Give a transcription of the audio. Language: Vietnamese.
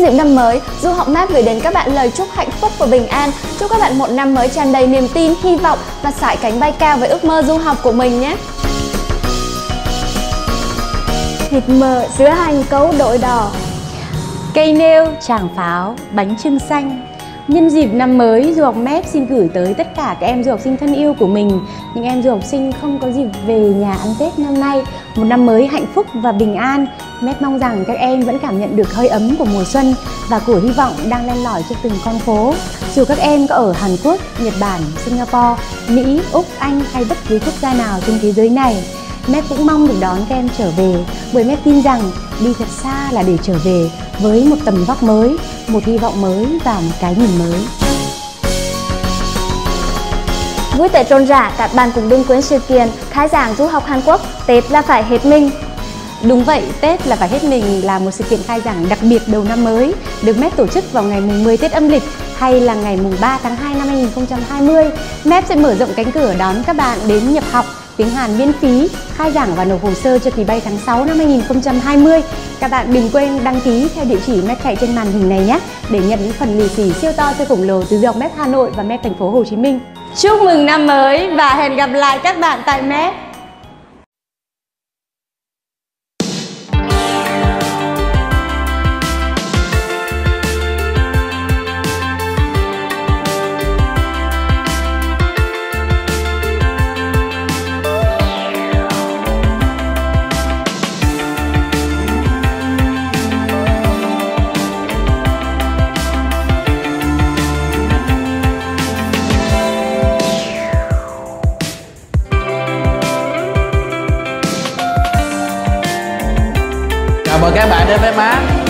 dịp năm mới, Du Học Map gửi đến các bạn lời chúc hạnh phúc và bình an. Chúc các bạn một năm mới tràn đầy niềm tin, hy vọng và sải cánh bay cao với ước mơ du học của mình nhé. Thịt mỡ, sữa hành cấu đội đỏ, cây nêu, tràng pháo, bánh chưng xanh. Nhân dịp năm mới, Du Học Map xin gửi tới tất cả các em du học sinh thân yêu của mình, những em du học sinh không có dịp về nhà ăn Tết năm nay, một năm mới hạnh phúc và bình an. Map mong rằng các em vẫn cảm nhận được hơi ấm của mùa xuân và của hy vọng đang len lỏi trên từng con phố. Dù các em có ở Hàn Quốc, Nhật Bản, Singapore, Mỹ, Úc, Anh hay bất cứ quốc gia nào trên thế giới này, Map cũng mong được đón các em trở về, bởi Map tin rằng đi thật xa là để trở về với một tầm vóc mới, một hy vọng mới và một cái nhìn mới. Vui Tết rộn rã, các bạn cũng đừng quên sự kiện khai giảng du học Hàn Quốc, Tết là phải hết mình. Đúng vậy, Tết là phải hết mình là một sự kiện khai giảng đặc biệt đầu năm mới, được Map tổ chức vào ngày mùng 10 Tết âm lịch hay là ngày mùng 3 tháng 2 năm 2020. Map sẽ mở rộng cánh cửa đón các bạn đến nhập học tiếng Hàn miễn phí, khai giảng và nộp hồ sơ cho kỳ bay tháng 6 năm 2020. Các bạn đừng quên đăng ký theo địa chỉ Map chạy trên màn hình này nhé, để nhận những phần lì xì siêu to siêu khổng lồ từ Du Học Map Hà Nội và Map thành phố Hồ Chí Minh. Chúc mừng năm mới và hẹn gặp lại các bạn tại Map. Chào mừng các bạn đến với Map.